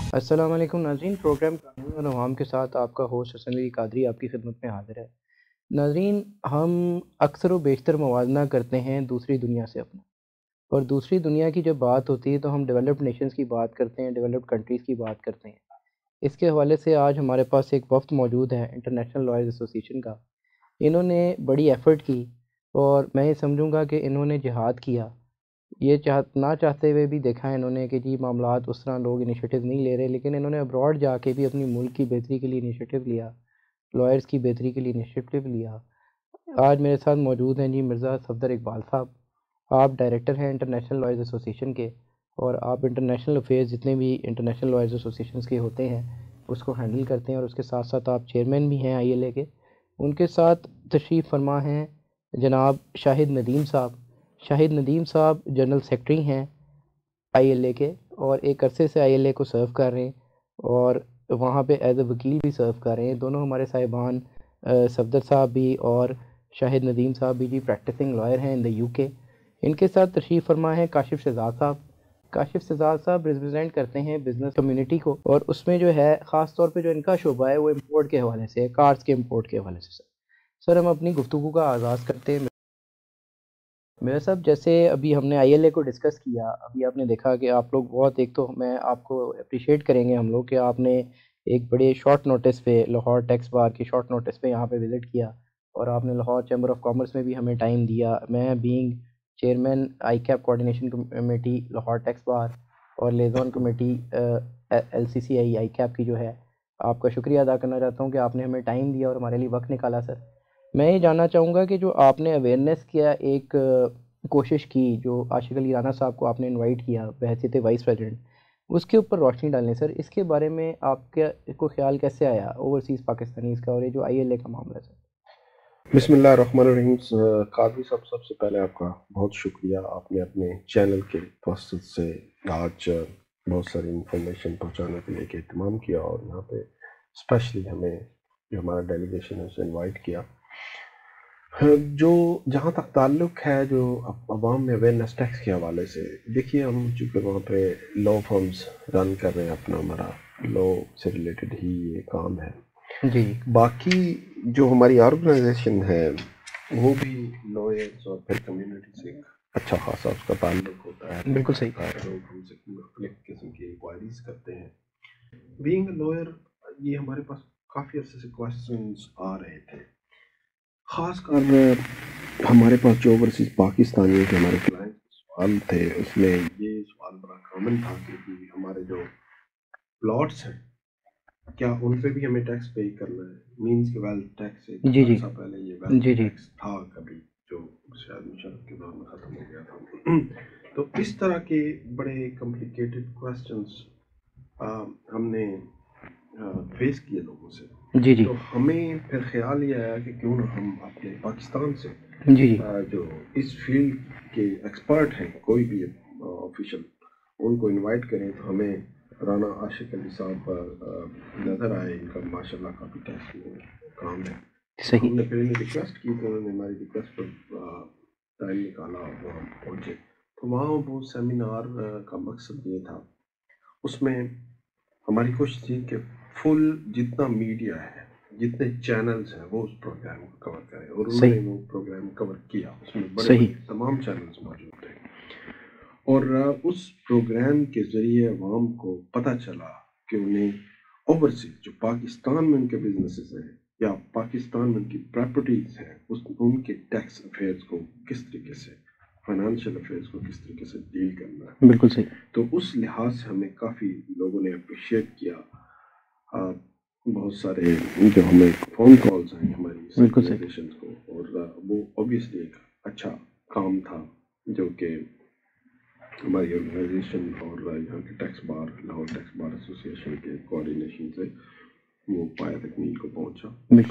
السلام علیکم ناظرین، پروگرام قانون اور عوام کے ساتھ آپ کا ہوسٹ حسن قادری آپ کی خدمت میں حاضر ہے۔ ناظرین، ہم اکثر و بیشتر موازنہ کرتے ہیں دوسری دنیا سے اپنا، اور دوسری دنیا کی جب بات ہوتی ہے تو ہم ڈیولپڈ نیشنز کی بات کرتے ہیں، ڈیولپڈ کنٹریز کی بات کرتے ہیں۔ اس کے حوالے سے آج ہمارے پاس ایک وفد موجود ہے انٹرنیشنل لائرز ایسوسیشن کا۔ انہوں نے بڑی ایفرٹ کی اور میں یہ سمجھوں گا کہ انہوں نے جہاد کیا۔ یہ نہ چاہتے ہوئے بھی دیکھا ہے انہوں نے کہ جی معاملات اس طرح لوگ انیشیٹو نہیں لے رہے، لیکن انہوں نے ابراڈ جا کے بھی اپنی ملک کی بہتری کے لیے انیشیٹو لیا، لائرز کی بہتری کے لیے انیشیٹو لیا۔ آج میرے ساتھ موجود ہیں جی مرزا صفدر اقبال صاحب۔ آپ ڈائریکٹر ہیں انٹرنیشنل لائرز ایسوسیشن کے، اور آپ انٹرنیشنل افیئرز جتنے بھی انٹرنیشنل لائرز ایسوسیشنز کے ہوتے ہیں اس کو ہینڈل کرتے ہیں، اور اس کے ساتھ ساتھ آپ چیئرمین بھی ہیں ILA کے۔ ان کے ساتھ تشریف فرما ہیں جناب شاہد ندیم صاحب۔ شاہد ندیم صاحب جنرل سیکرٹری ہیں ILA کے، اور ایک عرصے سے ILA کو سرو کر رہے ہیں، اور وہاں پہ ایز اے وکیل بھی سرو کر رہے ہیں۔ دونوں ہمارے صاحبان صفدر صاحب بھی اور شاہد ندیم صاحب بھی جی پریکٹسنگ لائر ہیں ان دا UK۔ ان کے ساتھ تشریف فرما ہے کاشف شہزاد صاحب۔ کاشف شہزاد صاحب ریپرزینٹ کرتے ہیں بزنس کمیونٹی کو، اور اس میں جو ہے خاص طور پہ جو ان کا شعبہ ہے وہ امپورٹ کے حوالے سے ہے، کارز کے امپورٹ کے حوالے سے۔ سر ہم اپنی گفتگو کا آغاز کرتے ہیں۔ میرا صاحب، جیسے ابھی ہم نے ILA کو ڈسکس کیا، ابھی آپ نے دیکھا کہ آپ لوگ بہت، ایک تو میں آپ کو اپریشیٹ کریں گے ہم لوگ کہ آپ نے ایک بڑے شارٹ نوٹس پہ لاہور ٹیکس بار کی شارٹ نوٹس پہ یہاں پہ وزٹ کیا، اور آپ نے لاہور چیمبر آف کامرس میں بھی ہمیں ٹائم دیا۔ میں being chairman ICAP coordination committee Lahore tax bar اور لیزون کمیٹی LCCI ICAP کی جو ہے، آپ کا شکریہ ادا کرنا چاہتا ہوں کہ آپ نے ہمیں ٹائم دیا اور ہمارے لیے وقت نکالا۔ سر میں یہ جاننا چاہوں گا کہ جو آپ نے اویئرنیس کیا، ایک کوشش کی، جو عاشق علی رانا صاحب کو آپ نے انوائٹ کیا بحیثیت وائس پریزیڈنٹ، اس کے اوپر روشنی ڈالیں سر۔ اس کے بارے میں آپ کا کو خیال کیسے آیا اوورسیز پاکستانیز کا، اور یہ جو ILA کا معاملہ ہے سر؟ بسم اللہ الرحمن الرحیم۔ قادری صاحب، سب سے پہلے آپ کا بہت شکریہ، آپ نے اپنے چینل کے واسطے سے آج بہت ساری انفارمیشن پہنچانے کے لیے کہ اہتمام کیا، اور یہاں پہ اسپیشلی ہمیں جو ہمارا ڈیلیگیشن ہے اسے انوائٹ کیا۔ جو جہاں تک تعلق ہے جو عوام میں اویئرنیس ٹیکس کے حوالے سے، دیکھیے ہم چونکہ وہاں پہ لا فرمز رن کر رہے ہیں، اپنا ہمارا لا سے ریلیٹڈ ہی یہ کام ہے جی۔ باقی جو ہماری آرگنائزیشن ہے وہ بھی لائرز اور پھر کمیونٹی سے اچھا خاصا اس کا تعلق ہوتا ہے۔ بالکل صحیح۔ لوگ ہم سے مختلف قسم کی انکوائریز کرتے ہیں۔ بینگ اے لائر، یہ ہمارے پاس کافی عرصے سے کویسچنز آ رہے تھے، خاص کر ہمارے پاس جو اوورسیز پاکستانی کے ہمارے کلائنٹ سوال تھے، اس میں یہ سوال بڑا کامن تھا کہ ہمارے جو پلاٹس ہیں کیا ان پہ بھی ہمیں ٹیکس پے کرنا ہے، مینس کہ ویلتھ ٹیکس سے عرصہ پہلے یہ ویلتھ ٹیکس تھا کبھی، جو شاید مشرف کے دور میں ختم ہو گیا تھا۔ تو اس طرح کے بڑے کمپلیکیٹڈ کویسچنس ہم نے فیس کیے لوگوں سے۔ تو ہمیں پھر خیال یہ آیا کہ کیوں نہ ہم اپنے پاکستان سے جو اس فیلڈ کے ایکسپرٹ ہیں، کوئی بھی آفیشل، ان کو انوائٹ کریں۔ تو ہمیں رانا عاشق علی صاحب نظر آئے، ان کا ماشاءاللہ کافی ٹیکس میں کام ہے۔ ہم نے پھر انہیں ریکویسٹ کی، تو انہوں نے ہماری ریکویسٹ پر ٹائم نکالا، وہاں پہنچے۔ تو وہاں وہ سیمینار کا مقصد یہ تھا، اس میں ہماری کوشش تھی کہ فل جتنا میڈیا ہے، جتنے چینلز ہیں، وہ اس پروگرام کو کور کریں، اور انہوں نے وہ پروگرام کور کیا۔ اس میں بڑے بڑے تمام چینلز موجود تھے، اور اس پروگرام کے ذریعے عوام کو پتہ چلا کہ انہیں اوورسیز جو پاکستان میں ان کے بزنسز ہیں یا پاکستان میں ان کی پراپرٹیز ہیں، ان کے ٹیکس افیئرز کو کس طریقے سے، فائنانشیل افیئرز کو کس طریقے سے ڈیل کرنا ہے۔ بالکل صحیح۔ تو اس لحاظ سے ہمیں کافی لوگوں نے اپریشیٹ کیا۔ بہت سارے جو ہمیں فون کالز ہیں ہماری آرگنائزیشنز کو، اور وہ اوبیسلی ایک اچھا کام تھا جو کہ ہماری آرگنائزیشن اور یہاں کے tax bar, Lahore tax bar association کے کوآرڈینیشن سے وہ پایہ تکمیل کو پہنچا۔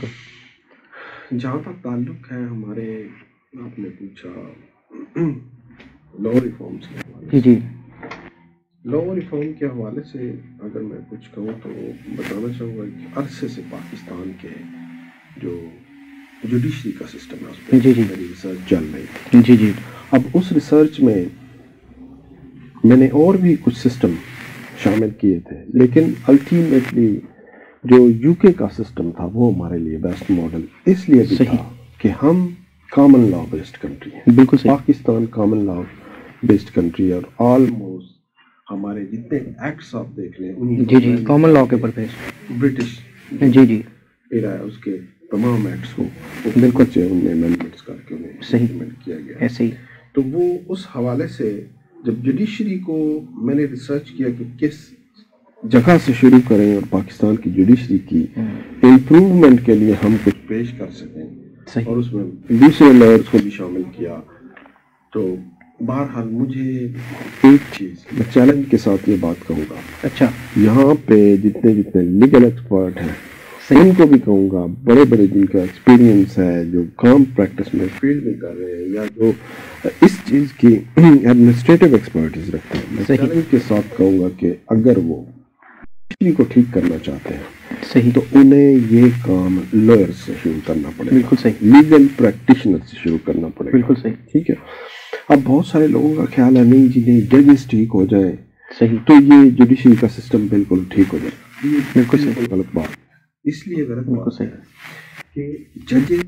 بالکل۔ جہاں تک تعلق ہے ہمارے، آپ نے پوچھا لا ریفارمز کے حوالے سے، لا ریفارم کے حوالے سے اگر میں کچھ کہوں تو بتانا چاہوں گا کہ عرصے سے پاکستان کے جو جوڈیشری کا سسٹم ہے، اس پہ میری ریسرچ چل رہی تھی۔ اب اس ریسرچ میں میں نے اور بھی کچھ سسٹم شامل کیے تھے، لیکن الٹیمیٹلی جو یو کے کا سسٹم تھا وہ ہمارے لیے بیسٹ ماڈل اس لیے بھی تھا کہ ہم کامن لا بیسڈ کنٹری ہیں. بالکل صحیح. Pakistan common law based country اور آلموسٹ ہمارے جتنے ایکٹس آپ دیکھ لیں جی کامن لا کے اوپر بیسڈ برٹش جی ایرا ہے، اس کے تمام ایکٹس کو بالکل ان میں امینڈمنٹس کر کے انہیں امپلیمنٹ کیا گیا. ایسے ہی تو وہ اس حوالے سے جب جوڈیشری کو میں نے ریسرچ کیا کہ کس جگہ سے شروع کریں اور پاکستان کی جوڈیشری کی امپروومنٹ کے لیے ہم کچھ پیش کر سکیں، اور اس میں دوسرے لائرز کو بھی شامل کیا، تو بہرحال مجھے ایک چیز میں چیلنج کے ساتھ یہ بات کہوں گا، اچھا یہاں پہ جتنے لیگل ایکسپرٹ ہیں ان کو بھی کہوں گا، بڑے بڑے جن کا ایکسپیرینس ہے، جو کام پریکٹس میں فیلڈ میں کر رہے ہیں یا جو اس چیز کی ایڈمنسٹریٹو ایکسپرٹیز رکھتے ہیں، میں چیلنج کے ساتھ کہوں گا کہ اگر وہ کسی کو ٹھیک کرنا چاہتے ہیں تو انہیں یہ کام لائر سے شروع کرنا پڑے گا. بالکل صحیح. لیگل پریکٹیشنر سے شروع کرنا پڑے گا. بالکل صحیح. ٹھیک ہے. اب بہت سارے لوگوں کا خیال ہے نہیں جی نہیں ججز ٹھیک ہو جائیں صحیح تو یہ جوڈیشری کا سسٹم بالکل ٹھیک ہو جائے. بالکل صحیح. غلط بات. اس لیے غلط بات ہے کہ ججز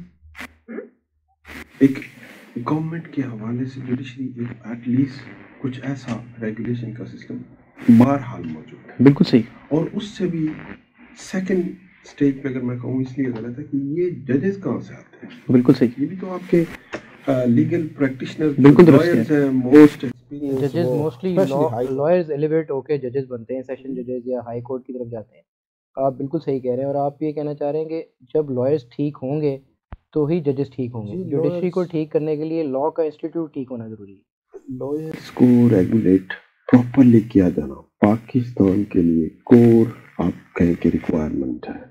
ایک گورنمنٹ کے حوالے سے جوڈیشری ایٹ لیسٹ کچھ ایسا ریگولیشن کا سسٹم بہرحال موجود ہے. بالکل صحیح. اور اس سے بھی سیکنڈ اسٹیج پہ اگر میں کہوں اس لیے غلط ہے کہ یہ ججز کہاں سے آتے ہیں. بالکل صحیح. یہ بھی تو آپ کے لیگل پریکٹیشنر بالکل درست ہے. موسٹ ججز موسٹلی لائرز ایلیویٹ ہو کے ججز بنتے ہیں، سیشن ججز یا ہائی کورٹ کی طرف جاتے ہیں. آپ بالکل صحیح کہہ رہے ہیں، اور آپ یہ کہنا چاہ رہے ہیں کہ جب لائرز ٹھیک ہوں گے تو ہی ججز ٹھیک ہوں گے. جوڈیشری کو ٹھیک کرنے کے لیے لا کا انسٹیٹیوٹ ٹھیک ہونا ضروری ہے. لائرز کو ریگولیٹ پراپرلی کیا جانا پاکستان کے لیے کور آپ کہیں کہ ریکوائرمنٹ ہے.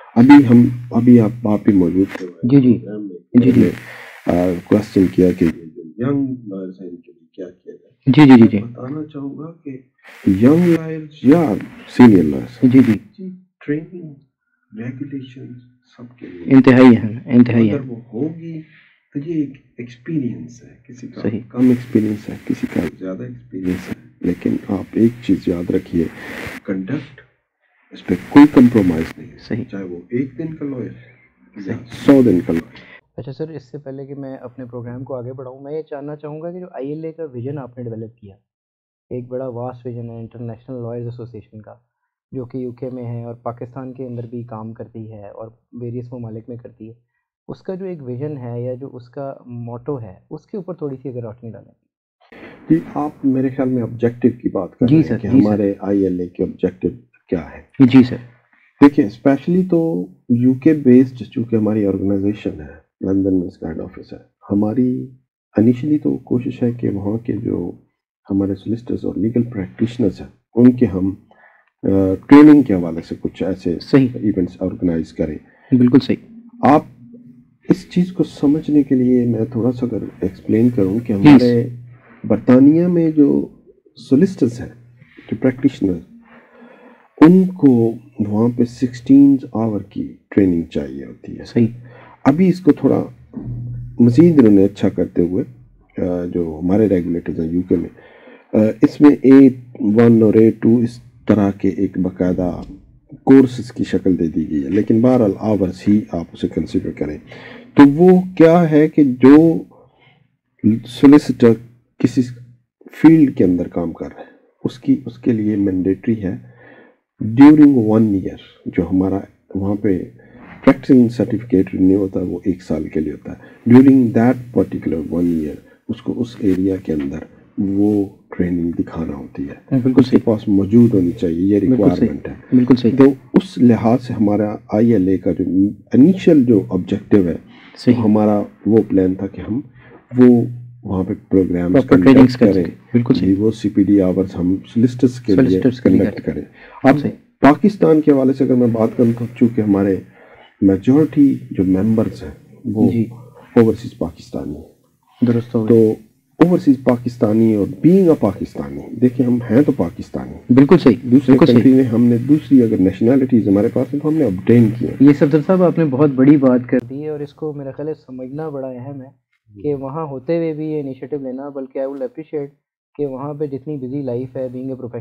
ابھی آپ ہی موجود تھے. جی کوشچن کیا کہ ینگ لائرز ہیں ان کے لیے کیا کیا جائے. جی بتانا چاہوں گا کہ ینگ لائرز یا سینئر لائرز جی ٹریننگ ریگولیشن سب کے لیے انتہائی ہے. اگر وہ ہوگی تو یہ ایک ایکسپیرینس ہے، کسی کا کم ایکسپیرینس ہے، کسی کا زیادہ ایکسپیرینس ہے، لیکن آپ ایک چیز یاد رکھیے، کنڈکٹ اس پہ کوئی کمپرومائز نہیں ہے. صحیح. چاہے وہ 1 دن کا لائر ہے یا 100 دن کا لائر. اچھا سر، اس سے پہلے کہ میں اپنے پروگرام کو آگے بڑھاؤں، میں یہ جاننا چاہوں گا کہ جو ILA کا ویژن آپ نے ڈیولپ کیا، ایک بڑا واسٹ ویژن ہے انٹرنیشنل لائرز ایسوسیشن کا، جو کہ UK میں ہے اور پاکستان کے اندر بھی کام کرتی ہے اور ویریس ممالک میں کرتی ہے. اس کا جو ایک ویژن ہے یا جو اس کا موٹو ہے، اس کے اوپر تھوڑی سی اگر روشنی ڈالیں. جی، آپ میرے خیال میں آبجیکٹو کی بات کر رہے ہیں کہ ہمارے ILA کے آبجیکٹو کیا ہے. جی سر. دیکھیں، اسپیشلی تو UK بیسڈ چونکہ ہماری آرگنائزیشن ہے، لندن میں اس کا ہیڈ آفس ہے. ہماری انیشلی تو کوشش ہے کہ وہاں کے جو ہمارے سولسٹرز اور لیگل پریکٹیشنرز ہیں ان کے ہم ٹریننگ کے حوالے سے کچھ ایسے ایونٹس آرگنائز کریں. بالکل صحیح. آپ اس چیز کو سمجھنے کے لیے میں تھوڑا سا اگر ایکسپلین کروں کہ ہمارے برطانیہ میں جو سولسٹرز ہیں، جو پریکٹیشنر، ان کو وہاں پہ 16 آور کی ٹریننگ چاہیے ہوتی ہے. صحیح. ابھی اس کو تھوڑا مزید انہوں نے اچھا کرتے ہوئے جو ہمارے ریگولیٹرز ہیں UK میں، اس میں A1 اور A2 اس طرح کے ایک باقاعدہ کورسز کی شکل دے دی گئی ہے، لیکن بہرحال آورز ہی آپ اسے کنسیڈر کریں. تو وہ کیا ہے کہ جو سولیسٹر کسی فیلڈ کے اندر کام کر رہے ہیں اس کے لیے مینڈیٹری ہے ڈیورنگ 1 ایئر، جو ہمارا وہاں پہ پریکٹسنگ سرٹیفکیٹ رینیو ہوتا ہے وہ 1 سال کے لیے ہوتا ہے. ڈیورنگ دیٹ پرٹیکولر 1 ایئر اس کو اس ایریا کے اندر وہ ٹریننگ دکھانا ہوتی ہے. اس کے پاس موجود ہونی چاہیے، یہ ریکوائرمنٹ ہے. بالکل صحیح. تو اس لحاظ سے ہمارا ILA کا جو انیشل جو آبجیکٹو ہے، ہمارا وہ پلان تھا کہ ہم وہ وہاں پہ پروگرامز کنڈکٹ کریں. بالکل صحیح. وہ CPD آورز ہم سولسٹرز کے لیے کنڈکٹ کریں. اب پاکستان کے حوالے سے اگر میں بات کروں تو چونکہ ہمارے میجورٹی جو ممبرز ہیں وہ اوورسیز پاکستانی ہیں. درست. تو اوورسیز پاکستانی اور بینگ اے پاکستانی، دیکھیں ہم ہیں تو پاکستانی. بالکل صحیح. دوسری کنٹری نے ہم نے دوسری اگر نیشنلٹیز ہمارے پاس ہیں تو ہم نے obtain کیا. یہ صفدر صاحب آپ نے بہت بڑی بات کر دی ہے، اور اس کو میرا خیال ہے سمجھنا بڑا اہم ہے کہ وہاں ہوتے ہوئے بھی یہ انیشیٹو لینا. بلکہ آئی وڈ اپریشیٹ کہ وہاں پہ جتنی بزی لائف ہے بینگ اے پروفیشنل،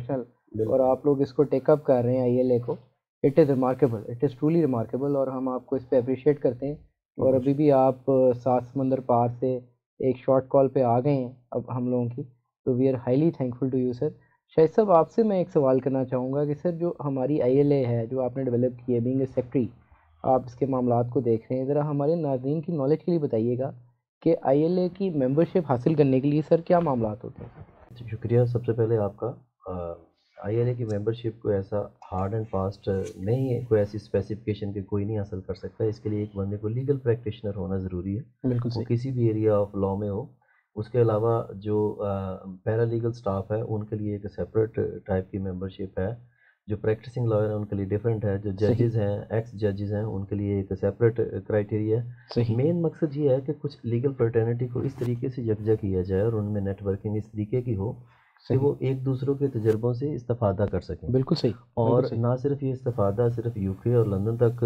اور آپ لوگ اس کو ٹیک اپ کر رہے ہیں ILA کو. It is remarkable, it is truly remarkable, اور ہم آپ کو اس پہ اپریشیٹ کرتے ہیں. اور ابھی بھی آپ 7 سمندر پار سے ایک شارٹ کال پہ آ گئے ہیں اب ہم لوگوں کی, تو we are highly thankful to you sir. Shahid صاحب آپ سے میں ایک سوال کرنا چاہوں گا کہ سر جو ہماری ILA ہے جو آپ نے ڈیولپ کی ہے بینگ اے سیکٹری, آپ اس کے معاملات کو دیکھ رہے ہیں, ذرا ہمارے ناظرین کی نالج کے لیے بتائیے گا کہ ILA کی ممبرشپ حاصل کرنے کے لیے سر کیا معاملات ہوتے ہیں؟ شکریہ. سب سے پہلے آپ کا ILA کی ممبرشپ کوئی ایسا ہارڈ اینڈ فاسٹ نہیں ہے, کوئی ایسی اسپیسیفکیشن کہ کوئی نہیں حاصل کر سکتا. اس کے لیے ایک بندے کو لیگل پریکٹیشنر ہونا ضروری ہے, بالکل وہ صحیح. کسی بھی ایریا آف لاء میں ہو. اس کے علاوہ جو پیرا لیگل سٹاف ہے ان کے لیے ایک سیپریٹ ٹائپ کی ممبرشپ ہے. جو پریکٹسنگ لائر ہیں ان کے لیے ڈیفرنٹ ہے. جو صحیح ججز ہیں, ایکس ججز ہیں, ان کے لیے ایک سیپریٹ کرائٹیریا ہے. صحیح مین مقصد یہ ہے کہ کچھ لیگل فرٹرنٹی کو اس طریقے سے یکجا کیا جائے اور ان میں نیٹ ورکنگ اس طریقے کی ہو کہ صحیح. وہ ایک دوسروں کے تجربوں سے استفادہ کر سکیں. بالکل صحیح. اور بالکل صحیح. نہ صرف یہ استفادہ صرف UK اور لندن تک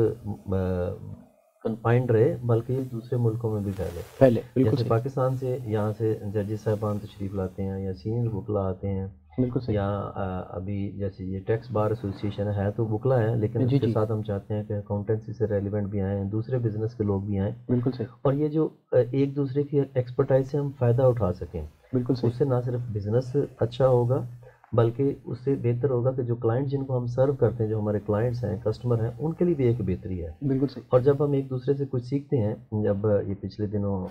کنفائنڈ رہے بلکہ یہ دوسرے ملکوں میں بھی پھیلے. پہلے بالکل جیسے صحیح. پاکستان سے یہاں سے ججز صاحبان تشریف لاتے ہیں یا سینئر وکلا آتے ہیں, بالکل صحیح. یا ابھی جیسے یہ ٹیکس بار ایسوسیشن ہے تو وکلا ہے, لیکن جی اس کے جی ساتھ ہم چاہتے ہیں کہ اکاؤنٹنسی سے ریلیونٹ بھی آئیں, دوسرے بزنس کے لوگ بھی آئیں, بالکل صحیح. اور یہ جو ایک دوسرے کی ایکسپرٹائز سے ہم فائدہ اٹھا سکیں. بالکل اس سے صحیح. نہ صرف بزنس اچھا ہوگا بلکہ اس سے بہتر ہوگا کہ جو کلائنٹ جن کو ہم سرو کرتے ہیں, جو ہمارے کلائنٹس ہیں, کسٹمر ہیں, ان کے لیے بھی ایک بہتری ہے. بالکل صحیح. اور جب ہم ایک دوسرے سے کچھ سیکھتے ہیں, جب یہ پچھلے دنوں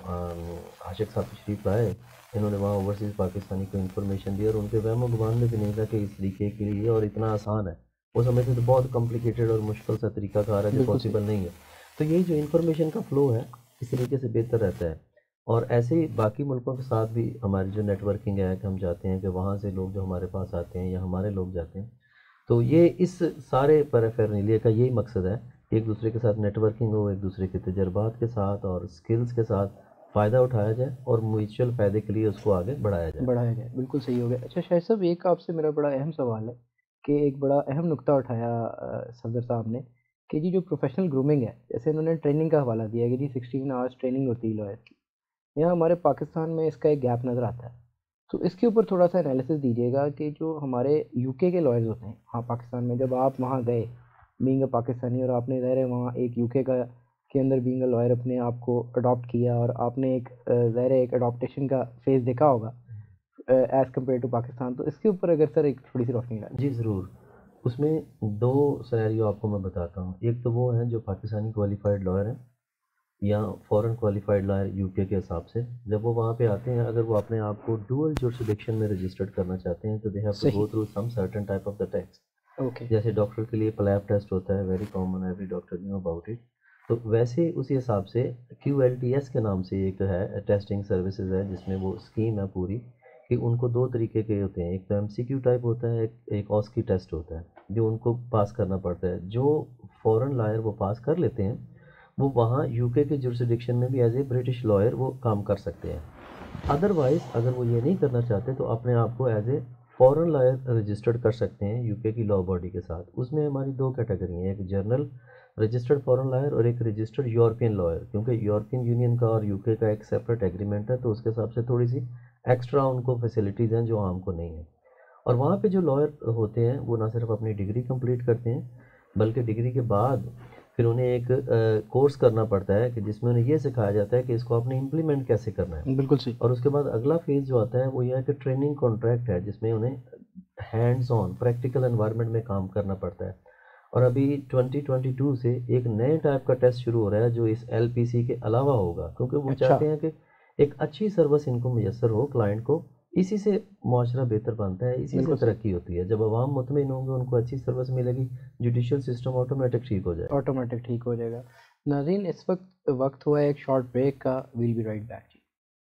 عاشق صاحب تشریف لائے, انہوں نے وہاں اوورسیز پاکستانی کو انفارمیشن دی اور ان کے وہم و گمان میں بھی نہیں تھا کہ اس طریقے کے لیے اور اتنا آسان ہے. وہ سمجھتے تو بہت کمپلیکیٹڈ اور مشکل سا طریقہ کار ہے جو بالکل صحیح. پاسبل نہیں ہے. تو یہ جو انفارمیشن کا فلو ہے اس طریقے سے بہتر رہتا ہے. اور ایسے ہی باقی ملکوں کے ساتھ بھی ہماری جو نیٹ ورکنگ ہے کہ ہم چاہتے ہیں کہ وہاں سے لوگ جو ہمارے پاس آتے ہیں یا ہمارے لوگ جاتے ہیں, تو یہ اس سارے پیرافیرنیلیا کا یہی مقصد ہے کہ ایک دوسرے کے ساتھ نیٹ ورکنگ ہو, ایک دوسرے کے تجربات کے ساتھ اور سکلز کے ساتھ فائدہ اٹھایا جائے اور میوچل فائدے کے لیے اس کو آگے بڑھایا جائے. بڑھایا جائے. بالکل صحیح ہو گیا. اچھا شاہد صاحب, ایک آپ سے میرا بڑا اہم سوال ہے کہ ایک بڑا اہم نقطہ اٹھایا صفدر صاحب نے کہ جی جو پروفیشنل گرومنگ ہے, جیسے انہوں نے ٹریننگ کا حوالہ دیا کہ جی 16 آورس ٹریننگ ہوتی ہے لائر کی, یہاں ہمارے پاکستان میں اس کا ایک گیپ نظر آتا ہے. تو اس کے اوپر تھوڑا سا انالیسس دیجیے گا کہ جو ہمارے UK کے لائرز ہوتے ہیں ہاں پاکستان میں, جب آپ وہاں گئے بینگ اے پاکستانی اور آپ نے ظاہر ہے وہاں ایک UK کا کے اندر بینگ اے لائر اپنے آپ کو اڈاپٹ کیا اور آپ نے ایک ظاہر ہے ایک اڈاپٹیشن کا فیز دیکھا ہوگا ایز کمپیئر ٹو پاکستان, تو اس کے اوپر اگر سر ایک تھوڑی سی روشنی ڈالیں. جی ضرور. اس میں دو سینیریو آپ کو میں بتاتا ہوں. ایک تو وہ ہیں جو پاکستانی کوالیفائڈ لائر ہیں یا فورن کوالیفائڈ لائر UK کے حساب سے, جب وہ وہاں پہ آتے ہیں اگر وہ اپنے آپ کو ڈوئل جورسڈکشن میں رجسٹرڈ کرنا چاہتے ہیں تو دے ہیو ٹو گو صحیح. Through some certain type of the tax. Okay. جیسے ڈاکٹر کے لیے پلیب ٹیسٹ ہوتا ہے, very common, every doctor knew about it. تو ویسے اسی حساب سے QLTS کے نام سے ایک ہے ٹیسٹنگ سروسز ہے جس میں وہ اسکیم ہے پوری کہ ان کو دو طریقے کے ہوتے ہیں, ایک تو MCQ ٹائپ ہوتا ہے, ایک OSCE ٹیسٹ ہوتا ہے جو ان کو پاس کرنا پڑتا ہے. جو فورن لائر وہ پاس کر لیتے ہیں وہ وہاں UK کے جورسڈکشن میں بھی ایز اے برٹش لائر وہ کام کر سکتے ہیں. ادروائز اگر وہ یہ نہیں کرنا چاہتے تو اپنے آپ کو as a foreign lawyer registered کر سکتے ہیں UK کی لا باڈی کے ساتھ. اس میں ہماری دو کیٹیگری ہیں, ایک جرنل رجسٹرڈ فورن لائر اور ایک رجسٹرڈ یورپین لائر, کیونکہ یورپین یونین کا اور UK کا ایک سیپریٹ ایگریمنٹ ہے تو اس کے حساب سے تھوڑی سی ایکسٹرا ان کو فیسلٹیز ہیں جو عام کو نہیں ہیں. اور وہاں پہ جو لائر ہوتے ہیں وہ نہ صرف اپنی ڈگری کمپلیٹ کرتے ہیں بلکہ ڈگری کے بعد پھر انہیں ایک کورس کرنا پڑتا ہے کہ جس میں انہیں یہ سکھایا جاتا ہے کہ اس کو آپ نے امپلیمنٹ کیسے کرنا ہے. بالکل صحیح. اور اس کے بعد اگلا فیز جو آتا ہے وہ یہ ہے کہ ٹریننگ کانٹریکٹ ہے جس میں انہیں ہینڈز آن پریکٹیکل انوائرمنٹ میں کام کرنا پڑتا ہے. اور ابھی 2022 سے ایک نئے ٹائپ کا ٹیسٹ شروع ہو رہا ہے جو اس LPC کے علاوہ ہوگا, کیونکہ وہ اچھا. چاہتے ہیں کہ ایک اچھی سروس ان کو میسر ہو کلائنٹ کو. اسی سے معاشرہ بہتر بنتا ہے, اسی سے بالکل صحیح. ترقی ہوتی ہے. جب عوام مطمئن ہوں گے, ان کو اچھی سروس ملے گی, جوڈیشل سسٹم آٹومیٹک ٹھیک ہو جائے گا. آٹومیٹک ٹھیک ہو جائے گا. ناظرین اس وقت ہوا ہے ایک شارٹ بریک کا, ویل بی رائٹ بیک.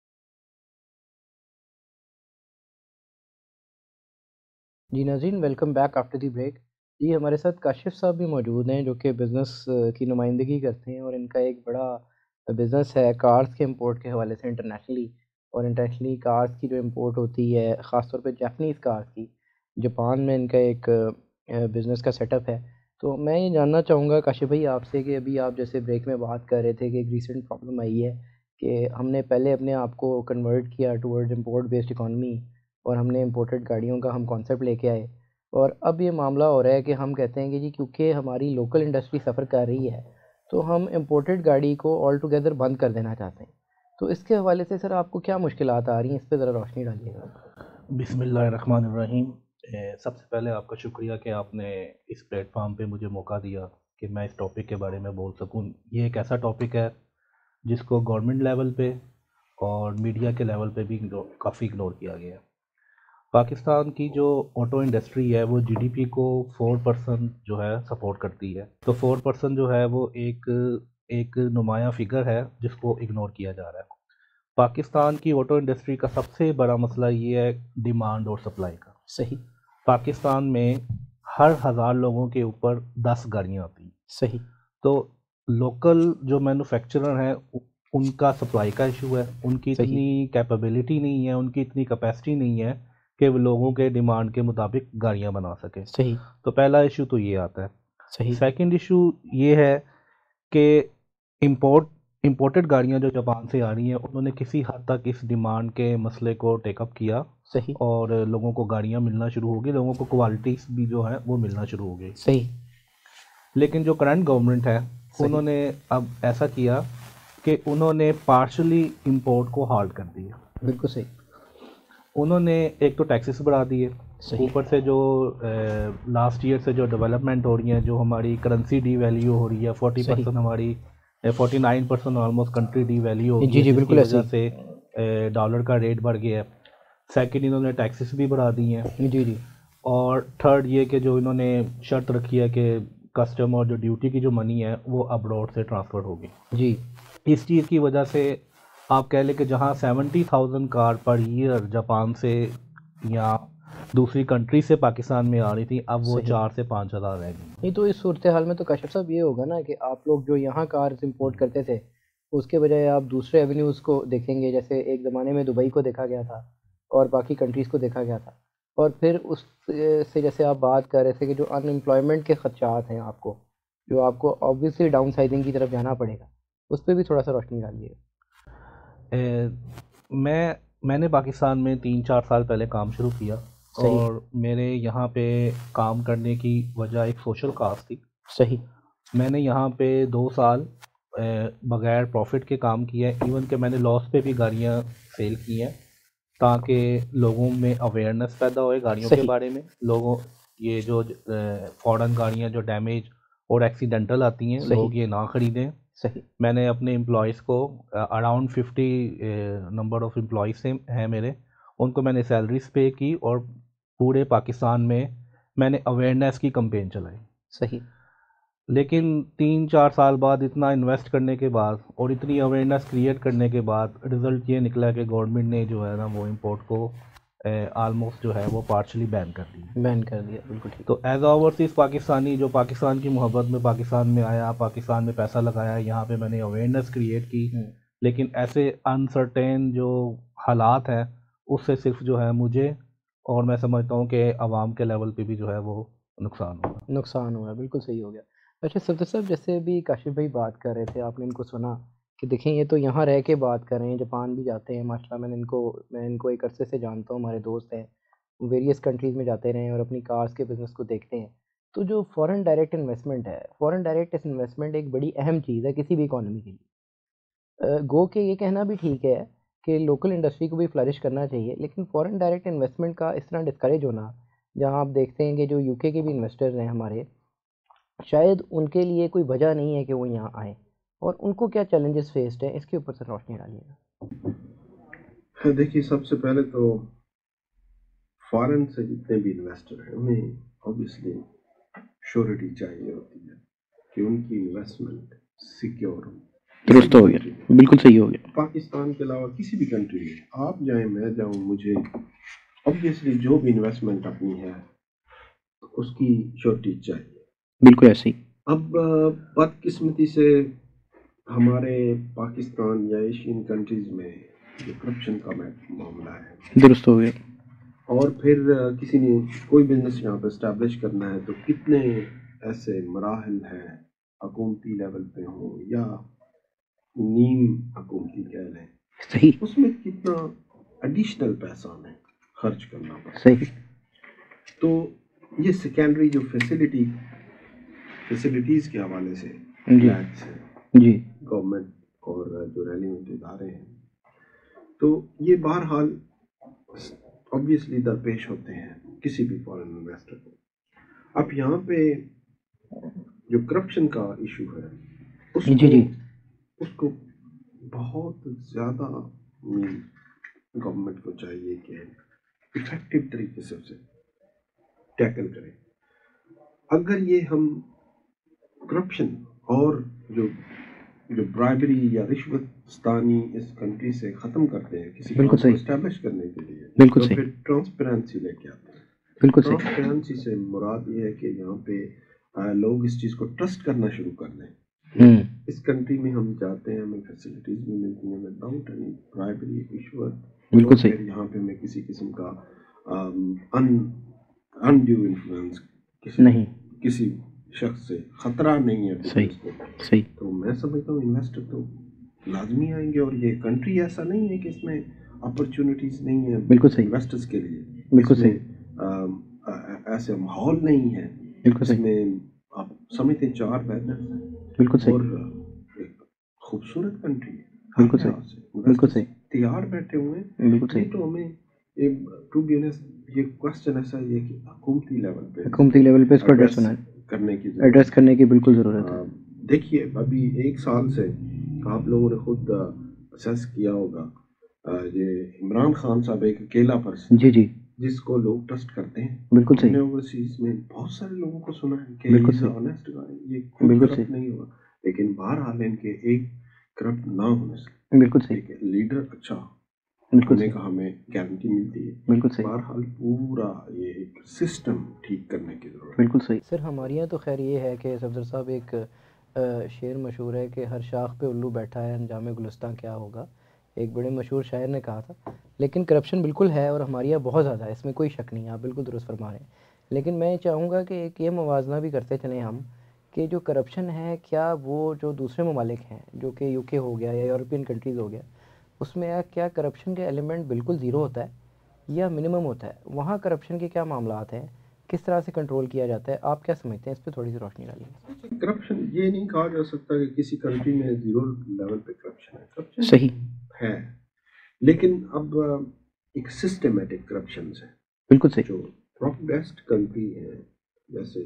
جی ناظرین welcome back after the break. جی ہمارے ساتھ کاشف صاحب بھی موجود ہیں جو کہ بزنس کی نمائندگی کرتے ہیں اور ان کا ایک بڑا بزنس ہے کارز کے امپورٹ کے حوالے سے انٹرنیشنلی, اور انٹرنیشنلی کارز کی جو امپورٹ ہوتی ہے خاص طور پہ جاپنیز کارز کی, جاپان میں ان کا ایک بزنس کا سیٹ اپ ہے. تو میں یہ جاننا چاہوں گا کاشف بھائی آپ سے کہ ابھی آپ جیسے بریک میں بات کر رہے تھے کہ ایک ریسنٹ پرابلم آئی ہے کہ ہم نے پہلے اپنے آپ کو کنورٹ کیا ٹورڈ امپورٹ بیسڈ اکانومی اور ہم نے امپورٹڈ گاڑیوں کا ہم کانسیپٹ لے کے آئے, اور اب یہ معاملہ ہو رہا ہے کہ ہم کہتے ہیں کہ جی کیونکہ ہماری لوکل انڈسٹری سفر کر رہی ہے تو ہم امپورٹڈ گاڑی کو آل ٹوگیدر بند کر دینا چاہتے ہیں. تو اس کے حوالے سے سر آپ کو کیا مشکلات آ رہی ہیں، اس پہ ذرا روشنی ڈالیے گا. بسم اللہ الرحمن الرحیم. سب سے پہلے آپ کا شکریہ کہ آپ نے اس پلیٹ فارم پہ مجھے موقع دیا کہ میں اس ٹاپک کے بارے میں بول سکوں. یہ ایک ایسا ٹاپک ہے جس کو گورنمنٹ لیول پہ اور میڈیا کے لیول پہ بھی کافی اگنور کیا گیا ہے. پاکستان کی جو آٹو انڈسٹری ہے وہ GDP کو 4% جو ہے سپورٹ کرتی ہے. تو 4% جو ہے وہ ایک نمایاں فگر ہے جس کو اگنور کیا جا رہا ہے. پاکستان کی آٹو انڈسٹری کا سب سے بڑا مسئلہ یہ ہے ڈیمانڈ اور سپلائی کا. صحیح. پاکستان میں ہر 1000 لوگوں کے اوپر 10 گاڑیاں آتی ہیں. صحیح. تو لوکل جو مینوفیکچرر ہیں ان کا سپلائی کا ایشو ہے، ان کی اتنی کیپیبلٹی نہیں ہے، ان کی اتنی کیپیسٹی نہیں ہے کہ وہ لوگوں کے ڈیمانڈ کے مطابق گاڑیاں بنا سکیں. صحیح. تو پہلا ایشو تو یہ آتا ہے. صحیح. سیکنڈ ایشو یہ ہے کہ امپورٹڈ گاڑیاں جو جاپان سے آ رہی ہیں انہوں نے کسی حد تک اس ڈیمانڈ کے مسئلے کو ٹیک اپ کیا. صحیح. اور لوگوں کو گاڑیاں ملنا شروع ہو گئی، لوگوں کو کوالٹیز بھی جو ہیں وہ ملنا شروع ہو گئی. صحیح. لیکن جو کرنٹ گورنمنٹ ہے انہوں نے اب ایسا کیا کہ انہوں نے پارشلی امپورٹ کو ہالٹ کر دیا. بالکل صحیح. انہوں نے ایک تو ٹیکسز بڑھا دیے، اوپر سے جو لاسٹ ایئر سے جو ڈیولپمنٹ ہو رہی ہیں، جو ہماری کرنسی ڈی ویلیو ہو رہی ہے 40%، ہماری 49% آلموسٹ کنٹری ڈی ویلیو ہو گئی ہے جس کی وجہ سے ڈالر کا ریٹ بڑھ گیا ہے. سیکنڈ انہوں نے ٹیکسز بھی بڑھا دی ہیں. جی جی. اور تھرڈ یہ کہ جو انہوں نے شرط رکھی ہے کہ کسٹم اور جو ڈیوٹی کی جو منی ہے وہ ابراڈ سے ٹرانسفر ہوگی. جی. اس چیز کی وجہ سے آپ کہہ لیں کہ جہاں 70,000 کار پر ایئر جاپان سے یا دوسری کنٹری سے پاکستان میں آ رہی تھی، اب وہ 4 سے 5 ہزار رہ گئی. نہیں تو اس صورتحال میں تو کاشف صاحب یہ ہوگا نا کہ آپ لوگ جو یہاں کارز امپورٹ کرتے تھے اس کے بجائے آپ دوسرے ایونیوز کو دیکھیں گے. جیسے ایک زمانے میں دبئی کو دیکھا گیا تھا اور باقی کنٹریز کو دیکھا گیا تھا، اور پھر اس سے جیسے آپ بات کر رہے تھے کہ جو ان امپلائمنٹ کے خدشات ہیں آپ کو، جو آپ کو آبویسلی ڈاؤن سائزنگ کی طرف جانا پڑے گا، اس پہ بھی تھوڑا سا روشنی ڈالیے. میں نے پاکستان میں 3-4 سال پہلے کام شروع کیا، اور میرے یہاں پہ کام کرنے کی وجہ ایک سوشل کاز تھی. صحیح. میں نے یہاں پہ 2 سال بغیر پروفٹ کے کام کیا ہے، ایون کہ میں نے لاس پہ بھی گاڑیاں سیل کی ہیں تاکہ لوگوں میں اویئرنیس پیدا ہوئے گاڑیوں کے بارے میں. لوگوں یہ جو فورن گاڑیاں جو ڈیمیج اور ایکسیڈنٹل آتی ہیں لوگ یہ نہ خریدیں. صحیح. میں نے اپنے امپلائیز کو اراؤنڈ 50 نمبر آف امپلائیز ہیں میرے، ان کو میں نے سیلریز پے کی اور پورے پاکستان میں نے اویئرنیس کی کمپین چلائی. صحیح. لیکن 3-4 سال بعد اتنا انویسٹ کرنے کے بعد اور اتنی اویئرنیس کریٹ کرنے کے بعد رزلٹ یہ نکلا کہ گورنمنٹ نے جو ہے نا وہ امپورٹ کو آلموسٹ جو ہے وہ پارشلی بین کر دیا. بالکل ٹھیک. تو ایز اوورسیز پاکستانی جو پاکستان کی محبت میں پاکستان میں آیا، پاکستان میں پیسہ لگایا، یہاں پہ میں نے اویئرنیس کریٹ کی. لیکن ایسے انسرٹین جو حالات ہیں اس سے صرف جو ہے مجھے اور میں سمجھتا ہوں کہ عوام کے لیول پہ بھی جو ہے وہ نقصان ہوا. بالکل صحیح ہو گیا. اچھا صفدر صاحب، جیسے بھی کاشف بھائی بات کر رہے تھے، آپ نے ان کو سنا کہ دیکھیں یہ تو یہاں رہ کے بات کر رہے ہیں، جاپان بھی جاتے ہیں ماشاء اللہ. میں ان کو ایک عرصے سے جانتا ہوں، ہمارے دوست ہیں، ویریس کنٹریز میں جاتے رہے ہیں اور اپنی کارز کے بزنس کو دیکھتے ہیں. تو جو فورن ڈائریکٹ انویسٹمنٹ ہے، فورن ڈائریکٹ انویسٹمنٹ ایک بڑی اہم چیز ہے کسی بھی اکانومی کے لیے. گو کہ یہ کہنا بھی ٹھیک ہے کہ لوکل انڈسٹری کو بھی فلرش کرنا چاہیے، لیکن فورن ڈائریکٹ انویسٹمنٹ کا اس طرح ڈسکریج ہونا، جہاں آپ دیکھتے ہیں کہ جو UK کے بھی انویسٹرز ہیں ہمارے، شاید ان کے لیے کوئی وجہ نہیں ہے کہ وہ یہاں آئیں، اور ان کو کیا چیلنجز فیسڈ ہیں، اس کے اوپر سے روشنی ڈالیے گا. دیکھیے، سب سے پہلے تو فارن سے جتنے بھی انویسٹر ہیں انہیں اوبیسلی شیورٹی چاہیے ہوتی ہے کہ ان کی انویسٹمنٹ سیکیور ہو. درست ہو گیا. بالکل صحیح ہو گیا. پاکستان کے علاوہ کسی بھی کنٹری میں آپ جائیں، میں جاؤں، مجھے اوبیسلی جو بھی انویسٹمنٹ اپنی ہے اس کی شیورٹی چاہیے. بالکل ایسے ہی. اب بدقسمتی سے ہمارے پاکستان یا ایشین کنٹریز میں جو کرپشن کا معاملہ ہے، درست ہو گیا. اور پھر کسی نے کوئی بزنس یہاں پہ اسٹیبلش کرنا ہے تو کتنے ایسے مراحل ہیں، حکومتی لیول پہ ہوں یا نیم حکومتی کہہ لیں، صحیح، اس میں کتنا ایڈیشنل پیسہ ہمیں خرچ کرنا پڑتا. صحیح. تو یہ سیکنڈری جو فیسلٹیز کے حوالے سے جی فلیٹس ہیں جی گورنمنٹ اور جو ریلیونٹ ادارے ہیں، تو یہ بہرحال obviously درپیش ہوتے ہیں کسی بھی فارن انویسٹر کو. اب یہاں پہ جو کرپشن کا ایشو ہے جی جی اس کو بہت زیادہ گورنمنٹ کو چاہیے کہ افیکٹو طریقے سے اسے ٹیکل کرے. اگر یہ ہم کرپشن اور جو برائبری یا رشوت ستانی اس کنٹری سے ختم کرتے ہیں کسی کام کو اسٹیبلش کرنے کے لیے، بالکل تو صحیح، پھر ٹرانسپیرنسی لے کے آتے ہیں. بالکل صحیح، ٹرانسپیرنسی سے مراد یہ ہے کہ یہاں پہ لوگ اس چیز کو ٹرسٹ کرنا شروع کر دیں. اس کنٹری میں ہم جاتے ہیں، ہمیں فیسلٹیز بھی ملتی ہیں وداؤٹ اینی برائبری رشوت، بالکل اور صحیح، پھر یہاں پہ ہمیں کسی قسم کا انڈیو انفلوئنس نہیں، کسی شخص سے خطرہ نہیں ہے صحیح بزنس کو. صحیح، تو میں سمجھتا ہوں انویسٹر تو لازمی آئیں گے، اور یہ کنٹری ایسا نہیں ہے کہ اس میں اپرچونیٹیز نہیں ہیں بالکل صحیح، انویسٹرز کے لیے. بالکل اس میں صحیح، ایسے ماحول نہیں ہے. بالکل اس صحیح، میں آپ سمجھتے 4 ویدرز ہیں بالکل اور صحیح، ایک خوبصورت کنٹری ہے. بالکل صحیح، بالکل صحیح، تیار بیٹھے ہوئے ہیں. بالکل یہ صحیح. تو ہمیں ٹو بی آنیسٹ یہ کوشچن ایسا ہے کہ حکومتی لیول پہ اس کو ایڈریس ہونا ہے، کرنے کی ایڈریس کرنے کی بالکل ضرورت ہے. دیکھیے ابھی 1 سال سے آپ لوگوں نے خود اسیس کیا ہوگا، یہ عمران خان صاحب ایک اکیلا پرسن جی جی جس کو لوگ ٹرسٹ کرتے ہیں. بالکل ہم نے صحیح، اوورسیز میں بہت سارے لوگوں کو سنا ہے کہ بالکل یہ صحیح، آنیسٹ گائے، یہ خود بالکل کرپٹ صحیح، نہیں ہوا. لیکن بہرحال ان کے ایک کرپٹ نہ ہونے سے بالکل صحیح، ایک لیڈر اچھا بالکل ہونے صحیح، کا ہمیں گارنٹی ملتی ہے. بالکل صحیح، بہرحال پورا یہ ایک سسٹم ٹھیک کرنے کی ضرورت ہے. بالکل صحیح. سر ہمارے یہاں تو خیر یہ ہے کہ صفدر صاحب ایک شعر مشہور ہے کہ ہر شاخ پہ الو بیٹھا ہے انجام گلستان کیا ہوگا، ایک بڑے مشہور شاعر نے کہا تھا. لیکن کرپشن بالکل ہے اور ہمارے یہاں بہت زیادہ ہے، اس میں کوئی شک نہیں ہے، آپ بالکل درست فرما رہے ہیں. لیکن میں چاہوں گا کہ ایک یہ موازنہ بھی کرتے چلیں ہم کہ جو کرپشن ہے کیا وہ جو دوسرے ممالک ہیں جو کہ UK ہو گیا یا یورپین کنٹریز ہو گیا، اس میں کیا کرپشن کے ایلیمنٹ بالکل زیرو ہوتا ہے یا منیمم ہوتا ہے؟ وہاں کرپشن کے کیا معاملات ہیں، کس طرح سے کنٹرول کیا جاتا ہے؟ آپ کیا سمجھتے ہیں؟ اس پہ تھوڑی سی روشنی ڈالیے. کرپشن یہ نہیں کہا جا سکتا کہ کسی کنٹری میں 0 لیول پہ کرپشن ہے. کرپشن صحیح ہے، لیکن اب ایک سسٹمیٹک کرپشنز ہے. بالکل صحیح، جو بیسٹ کنٹری ہے جیسے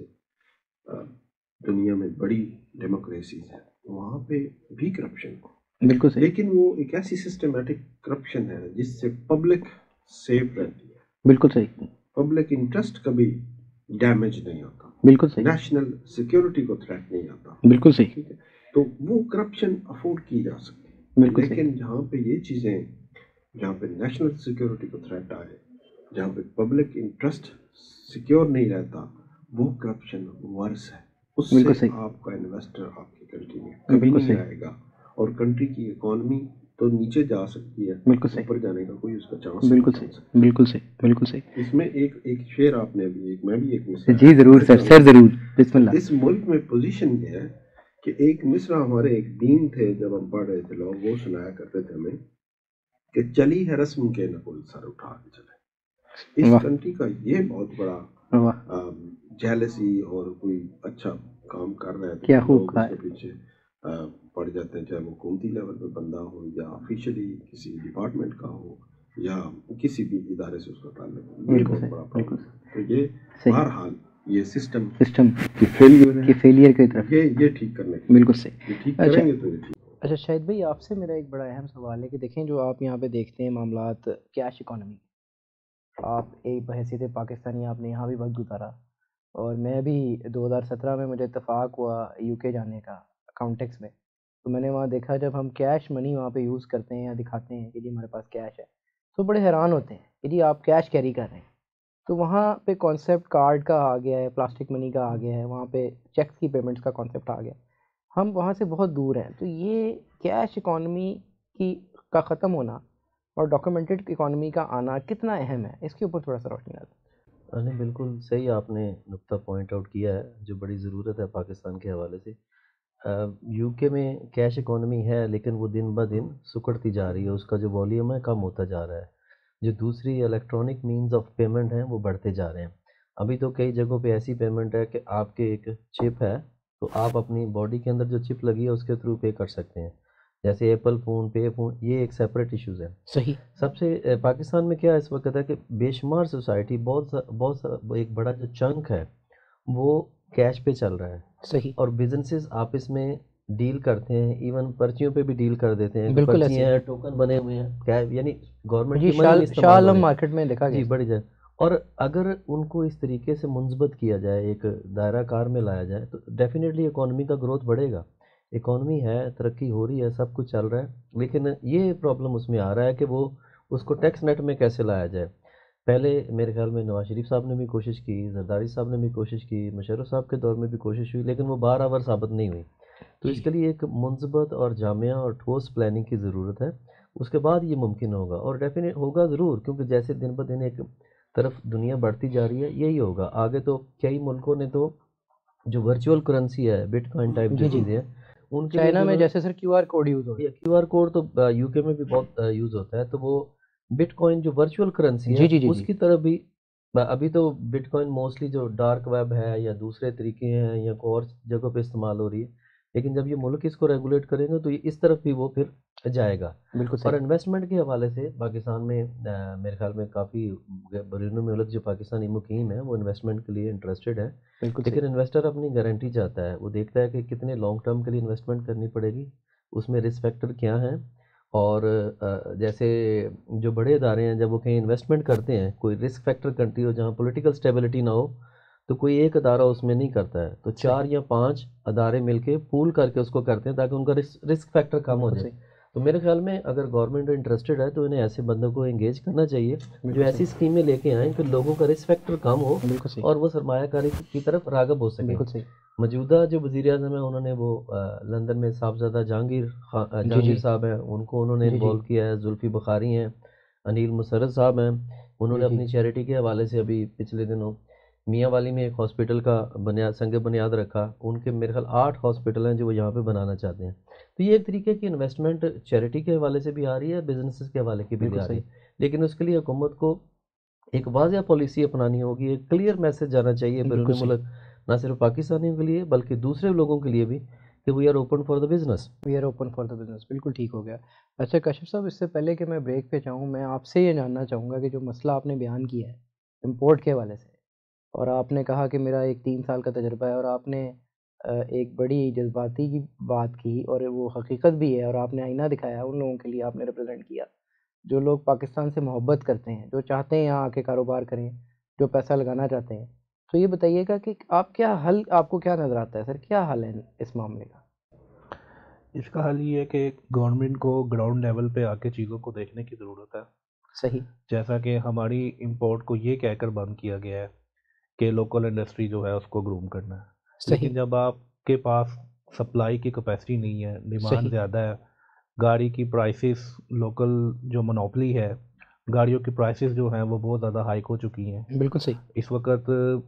دنیا میں بڑی ڈیموکریسیز ہیں وہاں پہ بھی کرپشن ہو، بالکل صحیح، لیکن وہ ایک ایسی سسٹمیٹک کرپشن ہے جس سے پبلک سیف رہتی ہے، بالکل صحیح، پبلک انٹرسٹ کبھی ڈیمیج نہیں ہوتا، بالکل صحیح، نیشنل سیکیورٹی کو تھریٹ نہیں آتا. بالکل صحیح، ٹھیک ہے، تو وہ کرپشن افورڈ کی جا سکتی ہے. بالکل صحیح، لیکن جہاں پہ یہ چیزیں، جہاں پہ نیشنل سیکیورٹی کو تھریٹ آئے، جہاں پہ پبلک انٹرسٹ سیکیور نہیں رہتا، وہ کرپشن ورس ہے. اس بالکل سے صحیح، آپ کا انویسٹر آپ کی کنٹری میں کبھی بالکل نہیں صحیح، آئے گا، اور کنٹری کی اکانومی تو نیچے جا سکتی ہے، بالکل صحیح، اوپر جانے کا کوئی اس کا چانس بالکل نہیں. صحیح، بالکل صحیح، بالکل صحیح. اس میں ایک شعر آپ نے ابھی میں بھی ایک مصرع جی ضرور سر ضرور، بسم اللہ. اس ملک میں پوزیشن یہ ہے کہ ایک مصرع ہمارے ایک دین تھے جب ہم پڑھ رہے تھے لوگ وہ سنایا کرتے تھے ہمیں کہ چلی ہے رسم کے نقل سر اٹھا کے چلے. اس واہ کنٹری کا یہ بہت بڑا واہ، جیلسی، اور کوئی اچھا کام کر رہے تھے کیا خوب لوگ کہا اس کے ہے. پیچھے پڑ جاتے ہیں، چاہے وہ حکومتی لیول پہ بندہ ہو یا آفیشلی کسی ڈپارٹمنٹ کا ہو یا کسی بھی ادارے سے اس کا تعلق ہو. یہ بالکل بہت صحیح، بڑا بالکل پرابلم ہے. تو یہ صحیح، بہرحال یہ سسٹم سسٹم کی فیلئر کی ہے، فیلئر کی طرف، یہ ٹھیک کرنے کی بالکل صحیح. یہ ٹھیک اچھا کریں گے تو یہ ٹھیک. اچھا شاہد بھائی، آپ سے میرا ایک بڑا اہم سوال ہے کہ دیکھیں جو آپ یہاں پہ دیکھتے ہیں معاملات کیش اکانومی، آپ ایک بحیثیت پاکستانی آپ نے یہاں بھی وقت گزارا، اور میں بھی 2017 میں مجھے اتفاق ہوا UK جانے کا اکاؤنٹکس میں، تو میں نے وہاں دیکھا جب ہم کیش منی وہاں پہ یوز کرتے ہیں یا دکھاتے ہیں کہ جی ہمارے پاس کیش ہے، تو بڑے حیران ہوتے ہیں کہ جی آپ کیش کیری کر رہے ہیں. تو وہاں پہ کانسیپٹ کارڈ کا آ گیا ہے، پلاسٹک منی کا آ گیا ہے، وہاں پہ چیکس کی پیمنٹس کا کانسیپٹ آ گیا. ہم وہاں سے بہت دور ہیں. تو یہ کیش اکانومی کا ختم ہونا اور ڈاکومنٹڈ اکانومی کا آنا کتنا اہم ہے، اس کے اوپر تھوڑا سا روشنی ڈالیں. نہیں بالکل صحیح آپ نے نقطہ پوائنٹ آؤٹ کیا ہے جو بڑی ضرورت ہے پاکستان کے حوالے سے. UK میں کیش اکانومی ہے لیکن وہ دن بہ دن سکڑتی جا رہی ہے، اس کا جو والیوم ہے کم ہوتا جا رہا ہے. جو دوسری الیکٹرانک مینز آف پیمنٹ ہیں وہ بڑھتے جا رہے ہیں. ابھی تو کئی جگہوں پہ ایسی پیمنٹ ہے کہ آپ کے ایک چپ ہے تو آپ اپنی باڈی کے اندر جو چپ لگی ہے اس کے تھرو پے کر سکتے ہیں، جیسے ایپل فون، پے فون، یہ ایک سیپریٹ ایشوز ہے۔ صحیح۔ سب سے پاکستان میں کیا اس وقت ہے کہ بے شمار سوسائٹی بہت ایک بڑا جو چنک ہے وہ کیش پہ چل رہا ہے، صحیح، اور بزنسز آپس میں ڈیل کرتے ہیں، ایون پرچیوں پہ بھی ڈیل کر دیتے ہیں، بالکل ایسے پرچیاں ہیں، ٹوکن بنے ہوئے ہیں، کیا یعنی گورنمنٹ جی، کی منی نہیں شاہ استعمال ہو عالم رہی مارکیٹ میں دیکھا جی گیا۔ بڑی جائے۔ اور اگر ان کو اس طریقے سے منضبط کیا جائے، ایک دائرہ کار میں لایا جائے تو ڈیفینیٹلی اکانومی کا گروتھ بڑھے گا۔ اکانومی ہے، ترقی ہو رہی ہے، سب کچھ چل رہا ہے، لیکن یہ پرابلم اس میں آ رہا ہے کہ وہ اس کو ٹیکس نیٹ میں کیسے لایا جائے۔ پہلے میرے خیال میں نواز شریف صاحب نے بھی کوشش کی، زرداری صاحب نے بھی کوشش کی، مشرف صاحب کے دور میں بھی کوشش ہوئی، لیکن وہ بار ثابت نہیں ہوئی۔ تو اس کے لیے ایک منضبط اور جامع اور ٹھوس پلاننگ کی ضرورت ہے، اس کے بعد یہ ممکن ہوگا، اور ڈیفینیٹ ہوگا ضرور، کیونکہ جیسے دن بہ دن ایک طرف دنیا بڑھتی جا رہی ہے یہی ہوگا آگے۔ تو کئی ملکوں نے تو جو ورچوئل کرنسی ہے، بٹ کوائن ٹائپ جو جی جی، چیزیں ہیں، ان کے لیے چائنا بھی میں انہوں جیسے سر QR کوڈ یوز ہو رہا کیو آر کوڈ تو یو کے میں بھی بہت یوز ہوتا ہے، تو وہ بٹ کوائن جو ورچوئل کرنسی ہے۔ ہے جی جی جی اس جی، کی طرف بھی ابھی تو بٹ کوائن موسٹلی جو ڈارک ویب ہے یا دوسرے طریقے ہیں یا کوئی اور جگہوں پہ استعمال ہو رہی ہے، لیکن جب یہ ملک اس کو ریگولیٹ کریں گے تو یہ اس طرف بھی وہ پھر جائے گا۔ بالکل اور صحیح، انویسٹمنٹ کے حوالے سے پاکستان میں میرے خیال میں کافی بیرون ملک جو پاکستانی مقیم ہیں وہ انویسٹمنٹ کے لیے انٹرسٹڈ ہے، بالکل صحیح، لیکن انویسٹر اپنی گارنٹی چاہتا ہے، وہ دیکھتا ہے کہ کتنے لانگ ٹرم کے لیے انویسٹمنٹ کرنی پڑے گی، اس میں رسک فیکٹر کیا ہیں، اور جیسے جو بڑے ادارے ہیں جب وہ کہیں انویسٹمنٹ کرتے ہیں، کوئی رسک فیکٹر کنٹری ہو جہاں پولیٹیکل سٹیبلٹی نہ ہو تو کوئی ایک ادارہ اس میں نہیں کرتا ہے، تو صحیح، 4 یا 5 ادارے مل کے پول کر کے اس کو کرتے ہیں تاکہ ان کا رسک فیکٹر کم ہو بالکل جائے۔ صحیح، تو میرے خیال میں اگر گورنمنٹ انٹرسٹڈ ہے تو انہیں ایسے بندوں کو انگیج کرنا چاہیے جو بالکل ایسی صحیح، اسکیمیں لے کے آئیں کہ لوگوں کا رسک فیکٹر کم ہو بالکل صحیح، اور وہ سرمایہ کاری کی طرف راغب ہو سکیں۔ بالکل صحیح، موجودہ جو وزیر اعظم ہیں انہوں نے وہ لندن میں صاحبزادہ جی جہانگیر جی صاحب ہیں، ان کو انہوں نے جی جی انوالو کیا ہے، زلفی بخاری ہیں، انیل مسرت صاحب ہیں، انہوں جی نے جی، اپنی چیریٹی کے حوالے سے ابھی پچھلے دنوں میاں والی میں ایک ہاسپٹل کا سنگ بنیاد رکھا، ان کے میرے خیال 8 ہاسپٹل ہیں جو وہ یہاں پہ بنانا چاہتے ہیں۔ تو یہ ایک طریقے کی انویسٹمنٹ چیریٹی کے حوالے سے بھی آ رہی ہے، بزنسز کے حوالے کی بھی بالکل آ رہی صحیح، ہے، لیکن اس کے لیے حکومت کو ایک واضح پالیسی اپنانی ہوگی، ایک کلیئر میسج جانا چاہیے بالکل بیرون صحیح، ملک، نہ صرف پاکستانیوں کے لیے بلکہ دوسرے لوگوں کے لیے بھی، کہ we are open for the business. We are open for the business, بالکل ٹھیک ہو گیا۔ اچھا کاشف صاحب، اس سے پہلے کہ میں بریک پہ جاؤں، میں آپ سے یہ جاننا چاہوں گا کہ جو مسئلہ آپ نے بیان کیا ہے امپورٹ کے حوالے سے، اور آپ نے کہا کہ میرا ایک 3 سال کا تجربہ ہے، اور آپ نے ایک بڑی جذباتی کی بات کی، اور وہ حقیقت بھی ہے، اور آپ نے آئینہ دکھایا ان لوگوں کے لیے، آپ نے ریپرزینٹ کیا جو لوگ پاکستان سے محبت کرتے ہیں، جو چاہتے ہیں یہاں آ کے کاروبار کریں، جو پیسہ لگانا چاہتے ہیں۔ تو یہ بتائیے گا کہ آپ کیا حل، آپ کو کیا نظر آتا ہے سر، کیا حل ہے اس معاملے کا؟ اس کا حل یہ ہے کہ گورنمنٹ کو گراؤنڈ لیول پہ آ کے چیزوں کو دیکھنے کی ضرورت ہے۔ صحیح، جیسا کہ ہماری امپورٹ کو یہ کہہ کر بند کیا گیا ہے کہ لوکل انڈسٹری جو ہے اس کو گروم کرنا ہے، صحیح، لیکن جب آپ کے پاس سپلائی کی کیپیسٹی نہیں ہے، ڈیمانڈ صحیح، زیادہ ہے، گاڑی کی پرائسز، لوکل جو منوپلی ہے گاڑیوں کی پرائسز جو ہیں وہ بہت زیادہ ہائیک ہو چکی ہیں۔ بالکل صحیح، اس وقت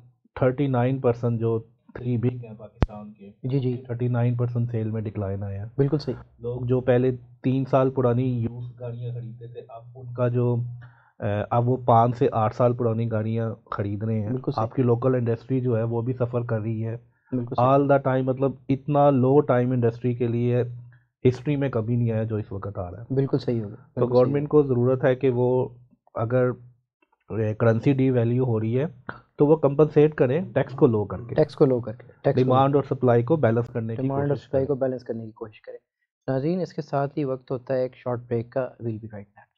39% جو 3 بگ ہیں پاکستان کے، جی ان جی، کی 39% سیل میں ڈکلائن آیا ہے۔ بالکل صحیح، لوگ جو پہلے 3 سال پرانی یوز گاڑیاں خریدتے تھے، اب ان کا جو اب وہ 5 سے 8 سال پرانی گاڑیاں خرید رہے ہیں۔ بالکل صحیح، آپ کی لوکل انڈسٹری جو ہے وہ بھی سفر کر رہی ہے بالکل صحیح، آل دا ٹائم، مطلب اتنا لو ٹائم انڈسٹری کے لیے ہسٹری میں کبھی نہیں آیا جو اس وقت آ رہا ہے۔ بالکل صحیح ہوگا، تو بالکل صحیح گورنمنٹ ہوگا، کو ضرورت ہے کہ وہ اگر کرنسی ڈی ویلیو ہو رہی ہے تو وہ کمپنسیٹ کریں ٹیکس کو لو کر کے، ٹیکس کو لو کر کے، ٹیکس کو لو ڈیمانڈ اور سپلائی کو بیلنس کرنے کی ڈیمانڈ اور کوشش سپلائی کریں۔ کو بیلنس کرنے کی کوشش کریں۔ ناظرین، اس کے ساتھ ہی وقت ہوتا ہے ایک شارٹ بریک کا، ویل بی رائٹ بیک۔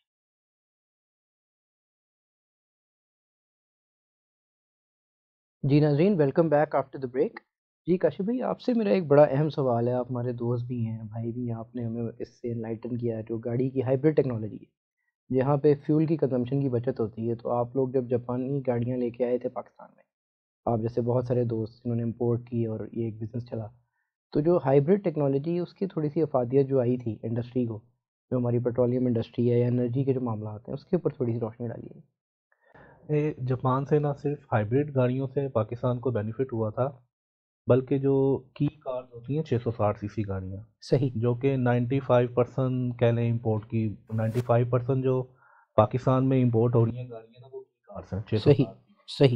جی ناظرین، welcome back after the break. جی کاشف بھائی، آپ سے میرا ایک بڑا اہم سوال ہے، آپ ہمارے دوست بھی ہیں، بھائی بھی ہیں، آپ نے ہمیں اس سے انلائٹن کیا ہے، جو گاڑی کی ہائبرڈ ٹیکنالوجی ہے جہاں پہ فیول کی کنزمپشن کی بچت ہوتی ہے۔ تو آپ لوگ جب جاپانی گاڑیاں لے کے آئے تھے پاکستان میں، آپ جیسے بہت سارے دوست جنہوں نے امپورٹ کی اور یہ ایک بزنس چلا، تو جو ہائبرڈ ٹیکنالوجی اس کی تھوڑی سی افادیت جو آئی تھی انڈسٹری کو، جو ہماری پیٹرولیم انڈسٹری ہے یا انرجی کے جو معاملات ہیں، اس کے اوپر تھوڑی سی روشنی ڈالیے۔ جاپان سے نہ صرف ہائبرڈ گاڑیوں سے پاکستان کو بینیفٹ ہوا تھا، بلکہ جو کی کارز ہوتی ہیں 660 سی سی گاڑیاں، صحیح، جو کہ 95% کہہ لیں امپورٹ کی، 95% جو پاکستان میں امپورٹ ہو رہی ہیں گاڑیاں نا وہ کی کارز ہیں صحیح، 660 کی۔ صحیح،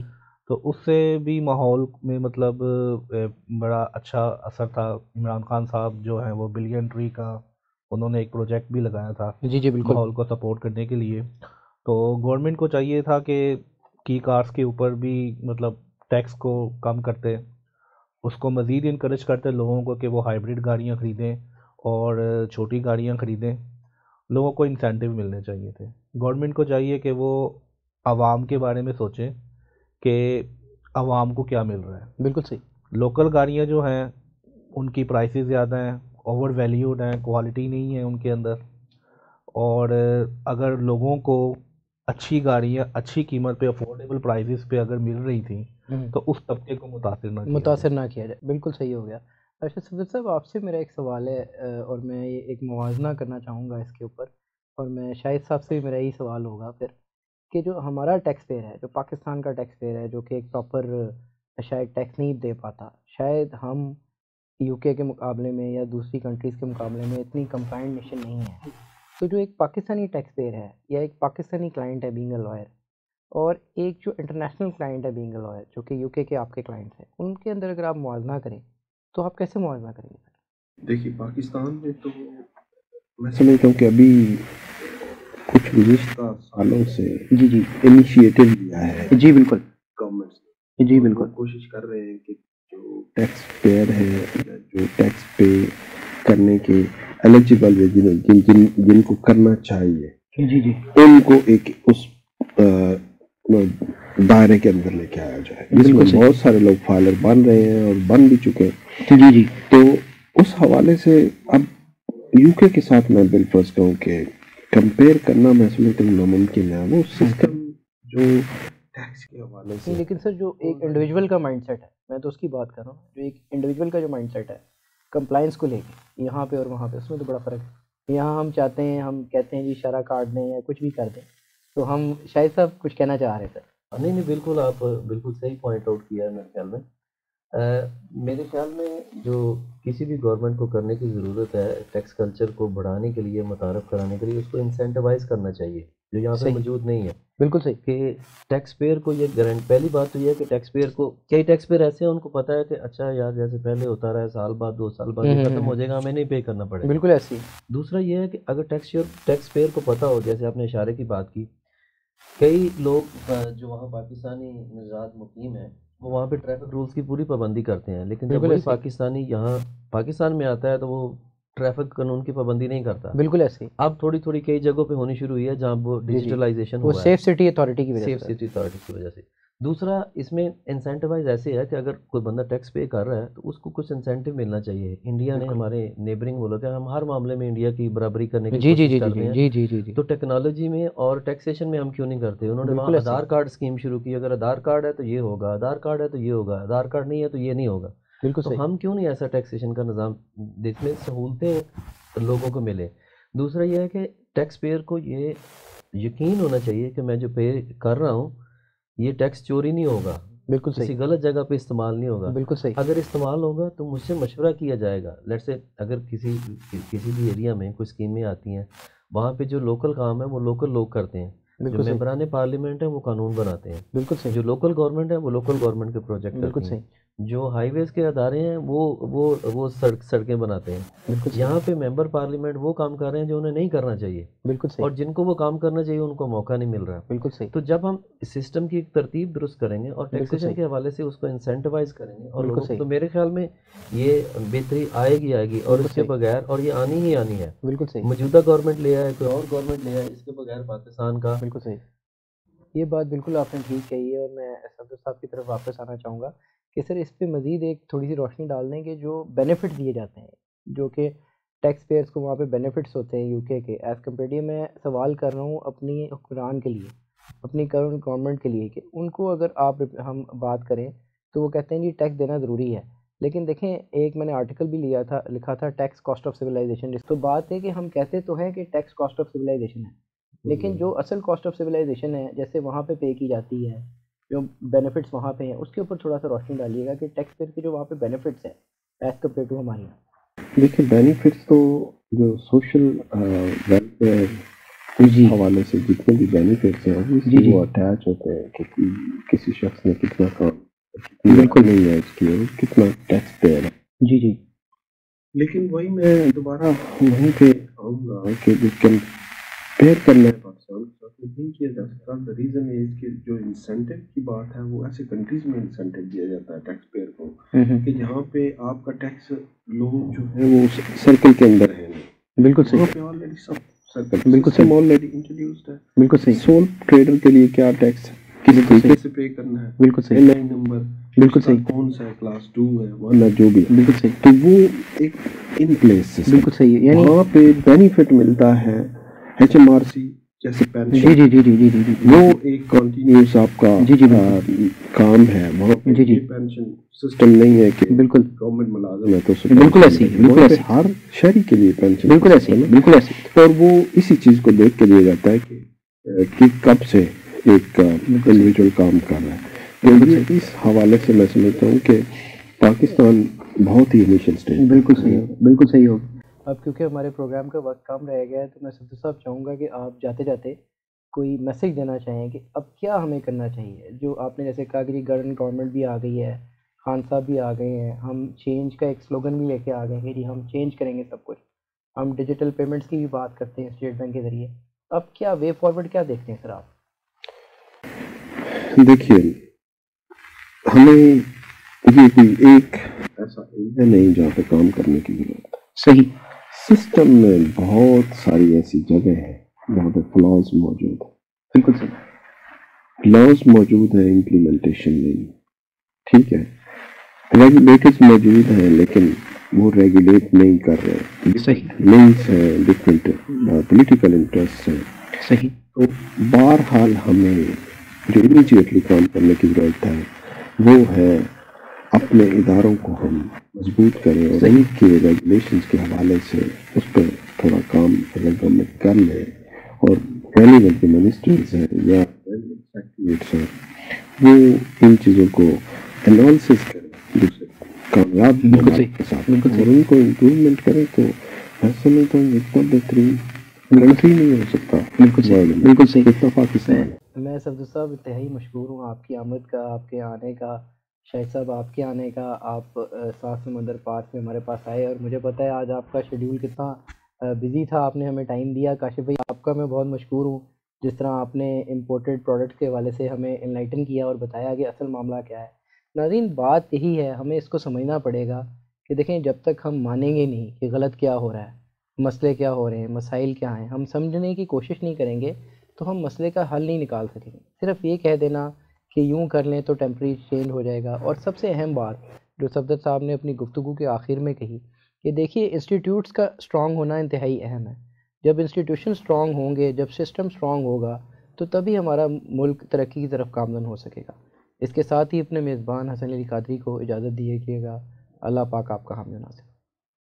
تو اس سے بھی ماحول میں مطلب بڑا اچھا اثر تھا. عمران خان صاحب جو ہیں وہ بلین ٹری کا انہوں نے ایک پروجیکٹ بھی لگایا تھا جی جی بالکل. ماحول کو سپورٹ کرنے کے لیے. تو گورنمنٹ کو چاہیے تھا کہ کی کارز کے اوپر بھی مطلب ٹیکس کو کم کرتے, اس کو مزید انکریج کرتے لوگوں کو کہ وہ ہائیبریڈ گاڑیاں خریدیں اور چھوٹی گاڑیاں خریدیں. لوگوں کو انسینٹیو ملنے چاہیے تھے. گورنمنٹ کو چاہیے کہ وہ عوام کے بارے میں سوچیں کہ عوام کو کیا مل رہا ہے. بالکل صحیح. لوکل گاڑیاں جو ہیں ان کی پرائسز زیادہ ہیں, اوور ویلیوڈ ہیں, کوالٹی نہیں ہے ان کے اندر, اور اگر لوگوں کو اچھی گاڑیاں اچھی قیمت پہ افورڈیبل پرائسز پہ اگر مل رہی تھیں تو اس طبقے کو متاثر نہ کیا جائے. بالکل صحیح ہو گیا. اچھا صفدر صاحب, آپ سے میرا ایک سوال ہے اور میں یہ ایک موازنہ کرنا چاہوں گا اس کے اوپر, اور میں شاہد صاحب سے بھی میرا یہی سوال ہوگا پھر کہ جو ہمارا ٹیکس پیئر ہے, جو پاکستان کا ٹیکس پیئر ہے, جو کہ ایک پراپر شاید ٹیکس نہیں دے پاتا, شاید ہم یو کے مقابلے میں یا دوسری کنٹریز کے مقابلے میں اتنی کمپلائنٹ نیشن نہیں ہے. تو جو ایک پاکستانی ٹیکس پیئر ہے یا ایک پاکستانی کلائنٹ ہے بینگ اے لائر, اور ایک جو انٹرنیشنل کلائنٹ ہے بینگ اے لائر جو کہ یو کے آپ کے کلائنٹس ہیں, ان کے اندر اگر آپ موازنہ کریں تو آپ کیسے موازنہ کریں گے سر؟ دیکھیے پاکستان میں تو میں سمجھتا ہوں کہ ابھی کچھ گزشتہ سالوں سے جی جی انیشیٹو لیا ہے جی بالکل گورنمنٹ نے. جی وہ بالکل کوشش کر رہے ہیں کہ جو ٹیکس پیئر ہے یا جو ٹیکس پے کرنے کے ایلیجیبل ہے, جن کو کرنا چاہیے, جی جی ان کو ایک اس دائرے کے اندر لے کے آیا جائے, جس میں بہت سارے لوگ فائلر بن رہے ہیں اور بن بھی چکے ہیں. جی جی. تو اس حوالے سے اب یو کے ساتھ میں بالفرض کہوں کہ کمپیئر کرنا میں سمجھتا ہوں ناممکن ہے. وہ سسٹم جو ٹیکس کے حوالے سے, لیکن سر جو ایک انڈیویجول کا مائنڈ سیٹ ہے, میں تو اس کی بات کر رہا ہوں, جو ایک انڈیویجول کا جو مائنڈ سیٹ ہے کمپلائنس کو لے کے یہاں پہ اور وہاں پہ, اس میں تو بڑا فرق ہے. یہاں ہم چاہتے ہیں, ہم کہتے ہیں جی شرح کاٹ دیں یا کچھ بھی کر دیں, تو ہم شاہد صاحب کچھ کہنا چاہ رہے تھے. نہیں بالکل, آپ بالکل صحیح پوائنٹ آؤٹ کیا ہے. میرے خیال میں جو کسی بھی گورنمنٹ کو کرنے کی ضرورت ہے ٹیکس کلچر کو بڑھانے کے لیے, متعارف کرانے کے لیے, اس کو انسینٹیوائز کرنا چاہیے جو یہاں پہ موجود نہیں ہے. بالکل صحیح. کہ ٹیکس پیئر کو یہ پہلی بات تو یہ ہے کہ ٹیکس پیئر کو, کئی ٹیکس پیئر ایسے ہیں ان کو پتہ ہے کہ اچھا یار جیسے پہلے ہوتا رہا ہے, سال بعد 2 سال بعد یہ ختم ہو جائے گا, ہمیں نہیں پے کرنا پڑے گا. بالکل ایسی. دوسرا یہ ہے کہ اگر ٹیکس پیئر کو پتہ ہو, جیسے آپ نے اشارے کی بات کی, کئی لوگ جو وہاں پاکستانی نژاد مقیم ہیں وہ وہاں پہ ٹریفک رولز کی پوری پابندی کرتے ہیں, لیکن جب وہی پاکستانی یہاں پاکستان میں آتا ہے تو وہ ٹریفک قانون کی پابندی نہیں کرتا. بالکل ایسے. اب تھوڑی کئی جگہوں پہ ہونی شروع ہوئی ہے جہاں وہ ڈیجیٹلائزیشن ہوا ہے, سیف سٹی اتھارٹی کی وجہ سے. سیف سٹی اتھارٹی کی وجہ سے. دوسرا اس میں انسینٹیوائز ایسے ہے کہ اگر کوئی بندہ ٹیکس پے کر رہا ہے تو اس کو کچھ انسینٹیو ملنا چاہیے. انڈیا نے, ہمارے نیبرنگ ملک ہے, ہم ہر معاملے میں انڈیا کی برابری کرنے کی کوشش کرتے ہیں. جی جی جی. تو ٹیکنالوجی میں اور ٹیکسیشن میں ہم کیوں نہیں کرتے؟ انہوں نے وہاں آدھار کارڈ اسکیم شروع کی, اگر آدھار کارڈ ہے تو یہ ہوگا, آدھار کارڈ ہے تو یہ ہوگا, آدھار کارڈ نہیں ہے تو یہ نہیں ہوگا. تو ہم کیوں نہیں ایسا ٹیکسیشن کا نظام, جس میں سہولتیں لوگوں کو ملے. دوسرا یہ ہے کہ ٹیکس پیئر کو یہ یقین ہونا چاہیے کہ میں جو پے کر رہا ہوں یہ ٹیکس چوری نہیں ہوگا, بالکل کسی غلط جگہ پہ استعمال نہیں ہوگا. بالکل صحیح. اگر استعمال ہوگا تو مجھ سے مشورہ کیا جائے گا. لیٹ سے اگر کسی بھی ایریا میں کوئی اسکیمیں آتی ہیں, وہاں پہ جو لوکل کام ہے وہ لوکل لوگ کرتے ہیں, جو ممبران پارلیمنٹ ہیں وہ قانون بناتے ہیں, بالکل صحیح. جو لوکل گورنمنٹ ہے وہ لوکل گورنمنٹ کے پروجیکٹ کرتے ہیں, جو ہائی ویز کے ادارے ہیں وہ سڑکیں بناتے ہیں. یہاں پہ ممبر پارلیمنٹ وہ کام کر رہے ہیں جو انہیں نہیں کرنا چاہیے, بالکل صحیح, اور جن کو وہ کام کرنا چاہیے ان کو موقع نہیں مل رہا. بالکل صحیح. تو جب ہم سسٹم کی ایک ترتیب درست کریں گے اور ٹیکسیشن کے حوالے سے اس کو انسینٹیوائز کریں گے اور لوگوں کو, تو میرے خیال میں یہ بہتری آئے گی. اور اس کے بغیر, اور یہ آنی ہی آنی ہے, بالکل صحیح, موجودہ گورنمنٹ لے آئے, کوئی اور گورنمنٹ لے آئے, اس کے بغیر پاکستان کا. بالکل صحیح. یہ بات بالکل آپ نے ٹھیک کہی ہے, اور میں صفدر صاحب کی طرف واپس آنا چاہوں گا کہ سر اس پہ مزید ایک تھوڑی سی روشنی ڈال دیں کہ جو بینیفٹ دیے جاتے ہیں, جو کہ ٹیکس پیئرس کو وہاں پہ بینیفٹس ہوتے ہیں یو کے ایز کمپیریٹو, میں سوال کر رہا ہوں اپنی حکمران کے لیے, اپنی کرنٹ گورنمنٹ کے لیے, کہ ان کو اگر ہم بات کریں تو وہ کہتے ہیں جی ٹیکس دینا ضروری ہے, لیکن دیکھیں ایک میں نے آرٹیکل بھی لکھا تھا ٹیکس کاسٹ آف سویلائزیشن. تو بات ہے کہ ہم کہتے تو ہیں کہ ٹیکس کاسٹ آف سویلائزیشن ہے, لیکن جو اصل کاسٹ آف سویلائزیشن ہے جیسے وہاں پہ پے کی جاتی ہے, جو بینیفٹس وہاں پہ ہیں, اس کے اوپر تھوڑا سا روشنی ڈالیے گا کہ ٹیکس پیئر کے جو وہاں پہ بینیفٹس ہیں ایز کمپیئر ٹو ہمارے یہاں. دیکھیے بینیفٹس تو جو سوشل ویلفیئر جی حوالے سے جتنے بھی بینیفٹس ہیں جی وہ اٹیچ ہوتے ہیں کہ کسی شخص نے کتنا کام بالکل نہیں ایڈ کیا کتنا ٹیکس دے رہا ہے. جی جی لیکن وہی میں دوبارہ وہیں پہ آؤں گا کہ جو کمپیئر کرنا ہے پاکستان کے ساتھ نہیں کیا جا سکتا. دا ریزن از کہ جو انسینٹیو کی بات ہے وہ ایسے کنٹریز میں انسینٹیو دیا جاتا ہے ٹیکس پیئر کو کہ جہاں پہ آپ کا ٹیکس لوگ جو ہے وہ سرکل کے اندر ہے. بالکل وہاں صحیح پہ آلریڈی سب سرکل بالکل سسٹم صحیح آلریڈی انٹروڈیوسڈ ہے. بالکل صحیح سول ٹریڈر کے لیے کیا ٹیکس کس بالکل طریقے صحیح سے پے کرنا ہے, بالکل صحیح این آئی نمبر بالکل اس کا صحیح کون سا ہے, کلاس 2 ہے 1 ہے جو بھی ہے, بالکل صحیح تو وہ ایک ان پلیس سسٹم بالکل صحیح ہے. یعنی وہاں پہ بینیفٹ ملتا ہے ایچ ایم آر سی جیسے جی پینشن جی جی جی جی جی جی وہ ایک کنٹینیوس آپ کا جی جی بالکل کام ہے. وہاں پہ جی جی یہ پینشن سسٹم نہیں ہے کہ بالکل گورنمنٹ ملازم ہے تو اسے بالکل pension ایسے ہی ملے. بالکل وہاں پہ ایسے ہی ہر شہری کے لیے پینشن بالکل ایسے ہی بالکل ایسے ہی اور وہ اسی چیز کو دیکھ کے دیا جاتا ہے کہ کب سے ایک انڈیویجول کام کر رہا ہے. تو یہ اس حوالے سے میں سمجھتا ہوں کہ پاکستان بہت ہی انیشیل اسٹیج بالکل صحیح ہوگا بالکل صحیح ہوگا. اب کیونکہ ہمارے پروگرام کا وقت کم رہ گیا ہے تو میں صفدر صاحب چاہوں گا کہ آپ جاتے جاتے کوئی میسیج دینا چاہیں کہ اب کیا ہمیں کرنا چاہیے. جو آپ نے جیسے کہا کہ جی گورنمنٹ بھی آ گئی ہے, خان صاحب بھی آ گئے ہیں, ہم چینج کا ایک سلوگن بھی لے کے آ گئے ہیں کہ جی ہم چینج کریں گے سب کچھ, ہم ڈیجیٹل پیمنٹس کی بھی بات کرتے ہیں اسٹیٹ بینک کے ذریعے. اب کیا وے فارورڈ کیا دیکھتے ہیں سر آپ؟ دیکھیے ہمیں یہ کوئی ایک ایسا ایریا نہیں جہاں پہ کام کرنے کی ضرورت ہے. صحیح سسٹم میں بہت ساری ایسی جگہ ہیں جہاں پہ فلاز موجود ہیں. بالکل صحیح فلاز موجود ہیں, امپلیمنٹیشن نہیں. ٹھیک ہے, ریگولیٹرز موجود ہیں لیکن وہ ریگولیٹ نہیں کر رہے. صحیح لنکس ہیں, ڈفرینٹ پولیٹیکل انٹرسٹ ہیں. صحیح تو بہرحال ہمیں جو امیجیٹلی کام کرنے کی ضرورت ہے وہ ہے اپنے اداروں کو ہم مضبوط کریں اور ان کے ریگولیشنز کے حوالے سے اس پہ تھوڑا کام اگر گورنمنٹ کر لے اور ریلیونٹ منسٹریز ہیں یا سیکٹریٹس ہیں وہ ان چیزوں کو انالسس کریں دوسرے کامیاب کے ساتھ اور ان کو امپروومنٹ کریں تو میں سمجھتا ہوں اتنا بہترین کنٹری نہیں ہو سکتا. بالکل صحیح اتنا پاکستان. میں صفدر صاحب انتہائی مشکور ہوں آپ کی آمد کا, آپ کے آنے کا. شاہد صاحب آپ کے آنے کا, آپ ساتھ سمندر پار سے ہمارے پاس آئے اور مجھے پتہ ہے آج آپ کا شیڈیول کتنا بزی تھا, آپ نے ہمیں ٹائم دیا. کاشف بھائی آپ کا میں بہت مشکور ہوں جس طرح آپ نے امپورٹڈ پروڈکٹ کے حوالے سے ہمیں انلائٹن کیا اور بتایا کہ اصل معاملہ کیا ہے. ناظرین بات یہی ہے, ہمیں اس کو سمجھنا پڑے گا کہ دیکھیں جب تک ہم مانیں گے نہیں کہ غلط کیا ہو رہا ہے, مسئلے کیا ہو رہے ہیں, مسائل کیا ہیں, ہم سمجھنے کی کوشش نہیں کریں گے تو ہم مسئلے کا حل نہیں نکال سکیں گے. صرف یہ کہہ دینا کہ یوں کر لیں تو ٹیمپری چینج ہو جائے گا. اور سب سے اہم بات جو صفدر صاحب نے اپنی گفتگو کے آخر میں کہی کہ دیکھیے انسٹیٹیوٹس کا اسٹرانگ ہونا انتہائی اہم ہے. جب انسٹیٹیوشن اسٹرانگ ہوں گے, جب سسٹم اسٹرانگ ہوگا تو تبھی ہمارا ملک ترقی کی طرف گامزن ہو سکے گا. اس کے ساتھ ہی اپنے میزبان حسن علی قادری کو اجازت دیجیے گا. اللہ پاک آپ کا حامی و ناصر.